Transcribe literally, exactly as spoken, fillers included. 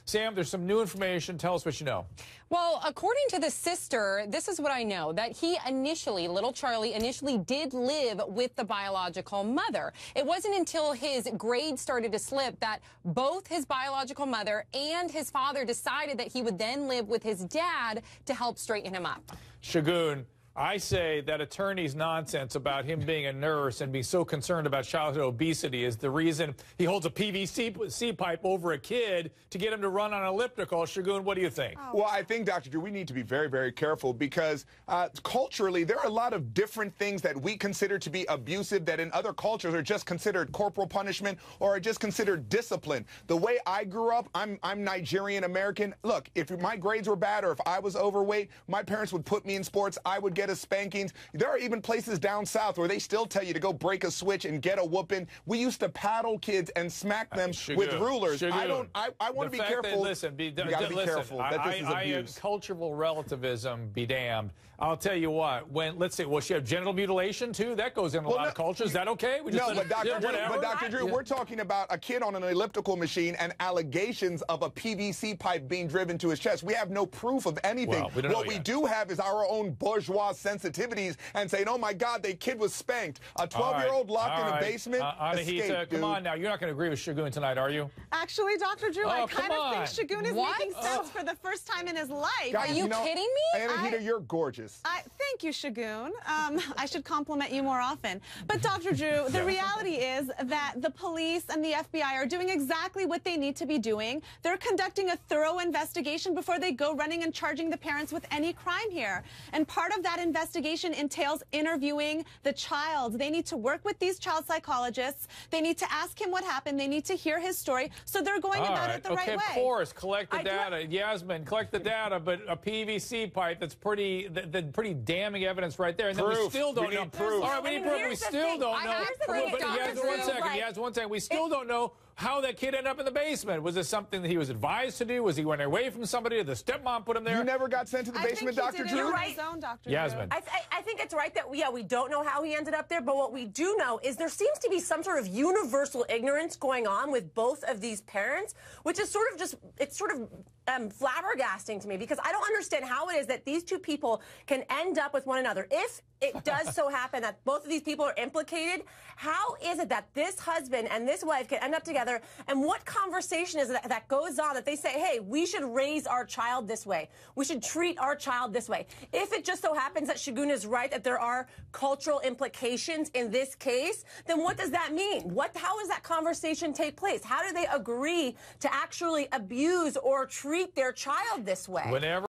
Sam, there's some new information. Tell us what you know. Well, according to the sister, this is what I know, that he initially, little Charlie, initially did live with the biological mother. It wasn't until his grades started to slip that both his biological mother and his father decided that he would then live with his dad to help straighten him up. Shagun, I say that attorney's nonsense about him being a nurse and being so concerned about childhood obesity is the reason he holds a P V C pipe over a kid to get him to run on an elliptical. Shagun, what do you think? Oh. Well, I think, Doctor Drew, we need to be very, very careful because uh, culturally there are a lot of different things that we consider to be abusive that in other cultures are just considered corporal punishment or are just considered discipline. The way I grew up, I'm, I'm Nigerian American. Look, if my grades were bad or if I was overweight, my parents would put me in sports. I would get a spankings. There are even places down south where they still tell you to go break a switch and get a whooping. We used to paddle kids and smack them Shagun, with rulers. Shagun. I don't. I, I want to be careful. That, listen, be, you got to be listen, careful that I, this is I, abuse. I, cultural relativism be damned. I'll tell you what. When let's say, well, she have genital mutilation too. That goes in a well, lot no, of cultures. Is that okay? We just no, but Doctor yeah, Drew, whatever. but Doctor Drew, yeah. we're talking about a kid on an elliptical machine and allegations of a P V C pipe being driven to his chest. We have no proof of anything. Well, we don't what know we yet. do have is our own bourgeois sensitivities and saying, "Oh my God, the kid was spanked. A twelve-year-old locked All in a right. basement." Uh, Anahita, escaped, come dude. on now. You're not going to agree with Shagun tonight, are you? Actually, Doctor Drew, Oh, I come kind of on. think Shagun is What? making sense for the first time in his life. Guys, Are you, know, kidding me? Anahita, I- you're gorgeous. I, thank you, Shagun. Um, I should compliment you more often. But Doctor Drew, the reality is that the police and the F B I are doing exactly what they need to be doing. They're conducting a thorough investigation before they go running and charging the parents with any crime here. And part of that investigation entails interviewing the child. They need to work with these child psychologists. They need to ask him what happened. They need to hear his story. So they're going All about right. it the okay, right way. of course, collect the I do- data. Yasmin, collect the data, but a P V C pipe that's pretty, the, the pretty damning evidence right there. And then we Proof. still don't We know. need proof. All right, we need And proof. We here's the still thing. don't I know. have to bring But Doctor Yasmin, one Drew, second. like, Yasmin, one second. We still don't know how that kid ended up in the basement. Was this something that he was advised to do? Was he went away from somebody? Did the stepmom put him there? You never got sent to the I basement, think he Doctor did Drew? it on Right. his own, Doctor Yasmin. Drew. I, th I think it's right that, yeah, we don't know how he ended up there, but what we do know is there seems to be some sort of universal ignorance going on with both of these parents, which is sort of just, it's sort of um, flabbergasting to me because I don't understand how it is that these two people can end up with one another. If it does so happen that both of these people are implicated, how is it that this husband and this wife can end up together, and what conversation is it that, that goes on that they say, hey, we should raise our child this way. We should treat our child this way. If it just so happens that Shagun is right, that there are cultural implications in this case, then what does that mean? What, how does that conversation take place? How do they agree to actually abuse or treat their child this way? Whenever